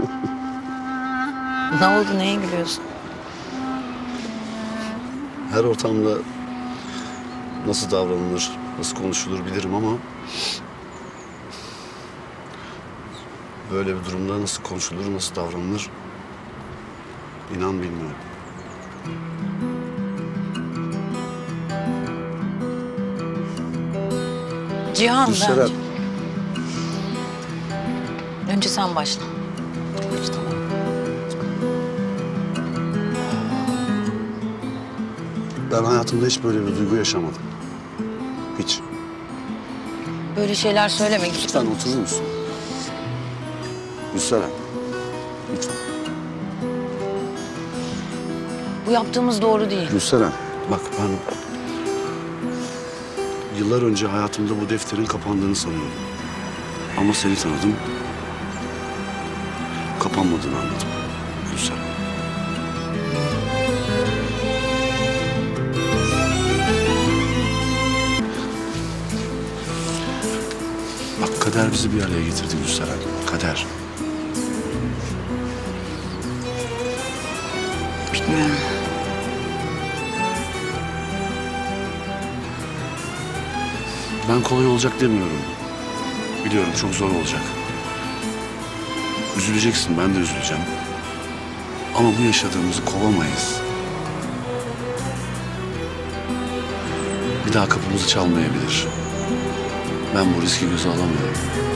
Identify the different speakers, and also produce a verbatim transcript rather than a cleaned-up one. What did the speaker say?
Speaker 1: Ne oldu, neye gülüyorsun?
Speaker 2: Her ortamda nasıl davranılır, nasıl konuşulur bilirim ama... böyle bir durumda nasıl konuşulur, nasıl davranılır... inan bilmiyorum.
Speaker 1: Cihan
Speaker 2: Gülseren.
Speaker 1: bence. Önce sen başla.
Speaker 2: Tamam. Ben hayatımda hiç böyle bir duygu yaşamadım. Hiç.
Speaker 1: Böyle şeyler söyleme.
Speaker 2: Lütfen oturur musun? Gülseren. Lütfen.
Speaker 1: Bu yaptığımız doğru değil.
Speaker 2: Gülseren. Bak ben... yıllar önce hayatımda bu defterin kapandığını sanıyordum. Ama seni tanıdım. Kapanmadığını anladım. Gülseren. Bak kader bizi bir araya getirdi Gülseren. Kader.
Speaker 1: Bilmiyorum.
Speaker 2: Ben kolay olacak demiyorum. Biliyorum çok zor olacak. Üzüleceksin, ben de üzüleceğim. Ama bu yaşadığımızı kovamayız. Bir daha kapımızı çalmayabilir. Ben bu riski göze alamıyorum.